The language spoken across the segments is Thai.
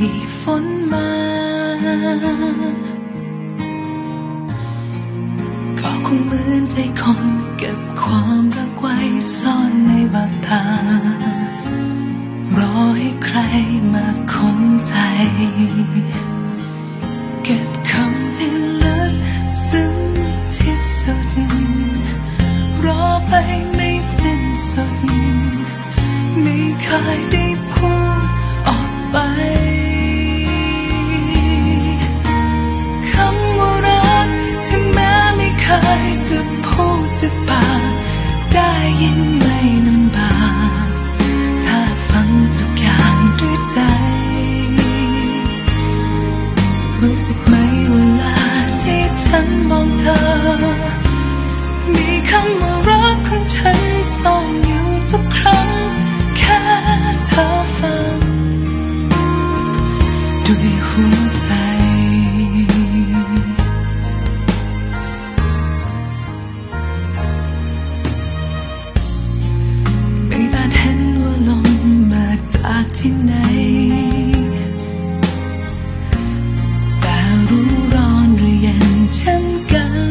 ฝนมาก็คงเหมือนใจคนเก็บความรักไว้ซ่อนในแววตารอให้ใครมาค้นใจเก็บคำที่ลึกซึ้งที่สุดรอไปไม่สิ้นสุดไม่เคยได้พูดออกไปคำว่ารักถึงแม้ไม่เคยจะพูดจากปากได้ยินไม่ลำบากถ้าฟังทุกอย่างด้วยใจรู้สึกไหมเวลาที่ฉันมองเธอมีคำว่ารักของฉันซ่อนอยู่ทุกครั้งแค่เธอฟังด้วยหัวใจไม่อาจเห็นว่าลมมาจากที่ไหนแต่รู้ร้อนหรือเย็นเช่นกัน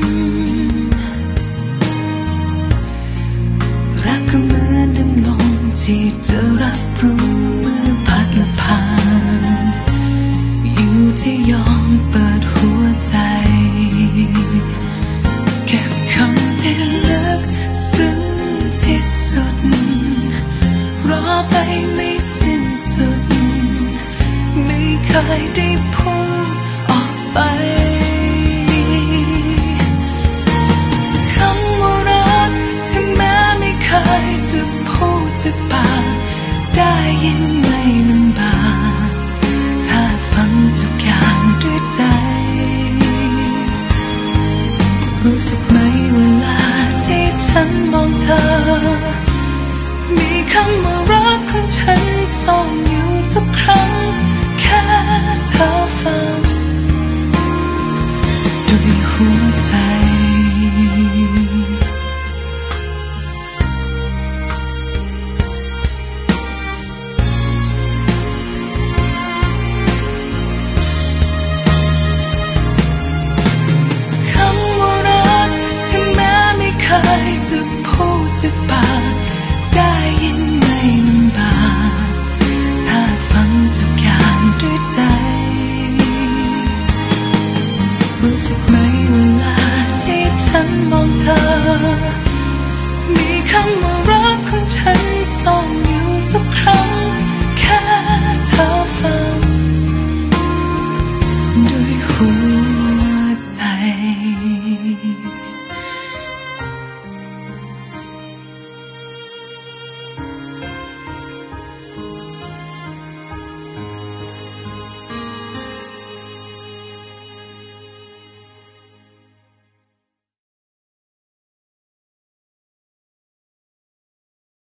รักก็เหมือนดังลมที่จะรับรู้เมื่อพัดและผ่านอยู่ที่ยอมเปิดหัวใจเก็บคำที่ลึกซึ้งที่สุดรอไปไม่สิ้นสุดไม่เคยได้พูดออกไป